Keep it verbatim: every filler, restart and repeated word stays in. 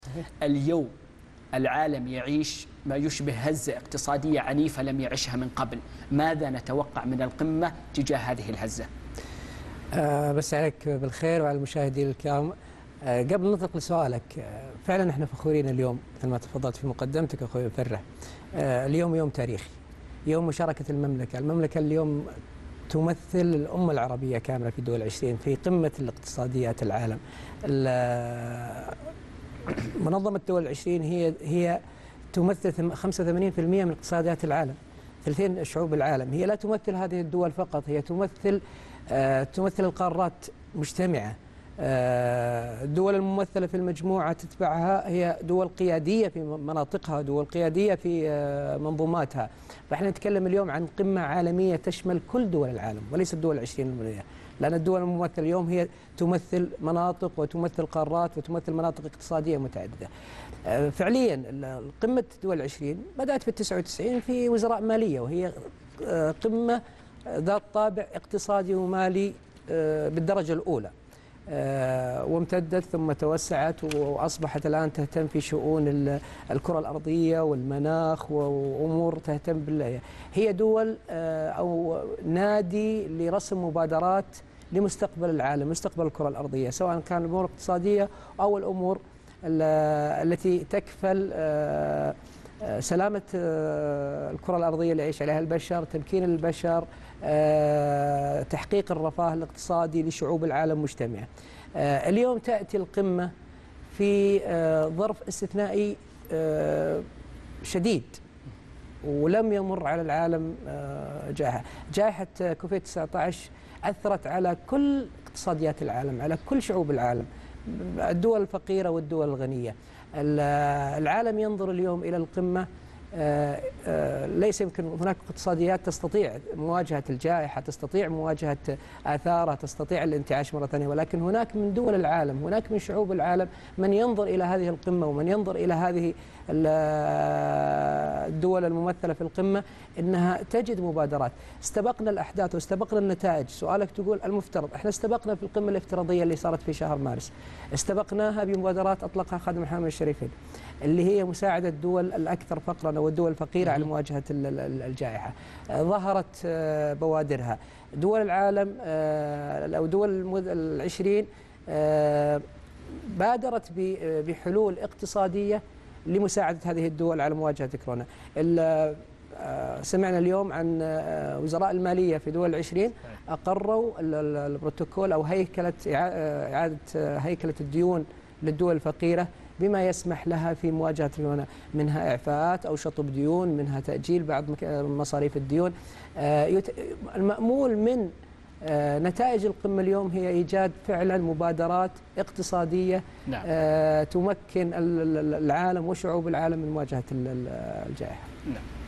اليوم العالم يعيش ما يشبه هزة اقتصادية عنيفة لم يعشها من قبل. ماذا نتوقع من القمة تجاه هذه الهزة؟ أه بس عليك بالخير وعلى المشاهدين الكرام. أه قبل نطلق لسؤالك، أه فعلا احنا فخورين اليوم مثل ما تفضلت في مقدمتك اخوي فرح. أه اليوم يوم تاريخي، يوم مشاركة المملكة. المملكة اليوم تمثل الأمة العربية كاملة في الدول العشرين في قمة الاقتصاديات العالم. منظمة الدول العشرين هي هي تمثل خمسة وثمانين بالمئة من اقتصاديات العالم، ثلثين شعوب العالم. هي لا تمثل هذه الدول فقط، هي تمثل آه تمثل القارات مجتمعة. آه الدول الممثلة في المجموعة تتبعها هي دول قيادية في مناطقها، دول قيادية في آه منظوماتها. فإحنا نتكلم اليوم عن قمة عالمية تشمل كل دول العالم وليس الدول العشرين المنية، لأن الدول الممثلة اليوم هي تمثل مناطق وتمثل قارات وتمثل مناطق اقتصادية متعددة. فعليا قمة الدول العشرين بدأت في التسعة وتسعين في وزراء مالية، وهي قمة ذات طابع اقتصادي ومالي بالدرجة الأولى، وامتدت ثم توسعت وأصبحت الآن تهتم في شؤون الكرة الأرضية والمناخ وأمور تهتم بال. هي دول أو نادي لرسم مبادرات لمستقبل العالم، مستقبل الكرة الأرضية، سواء كان الأمور الاقتصادية أو الأمور التي تكفل سلامة الكرة الأرضية اللي يعيش عليها البشر، تمكين البشر، تحقيق الرفاه الاقتصادي لشعوب العالم مجتمعة. اليوم تأتي القمة في ظرف استثنائي شديد ولم يمر على العالم جائحة. جائحة كوفيد تسعة عشر أثرت على كل اقتصاديات العالم، على كل شعوب العالم، الدول الفقيرة والدول الغنية. العالم ينظر اليوم إلى القمة، ليس يمكن هناك اقتصاديات تستطيع مواجهة الجائحة، تستطيع مواجهة آثارها، تستطيع الانتعاش مرة ثانية، ولكن هناك من دول العالم، هناك من شعوب العالم من ينظر إلى هذه القمة ومن ينظر إلى هذه الدول الممثلة في القمة إنها تجد مبادرات. استبقنا الأحداث واستبقنا النتائج. سؤالك تقول المفترض احنا استبقنا في القمة الافتراضية اللي صارت في شهر مارس، استبقناها بمبادرات أطلقها خادم الحرمين الشريفين اللي هي مساعدة الدول الأكثر فقرا والدول الفقيرة على مواجهة الجائحة. ظهرت بوادرها. دول العالم أو دول العشرين بادرت بحلول اقتصادية لمساعدة هذه الدول على مواجهة كورونا. سمعنا اليوم عن وزراء المالية في دول العشرين أقروا البروتوكول أو هيكلة إعادة هيكلة الديون للدول الفقيرة بما يسمح لها في مواجهة كورونا، منها إعفاءات أو شطب ديون، منها تأجيل بعض مصاريف الديون. المأمول من نتائج القمة اليوم هي إيجاد فعلا مبادرات اقتصادية نعم. تمكن العالم وشعوب العالم من مواجهة الجائحة. نعم.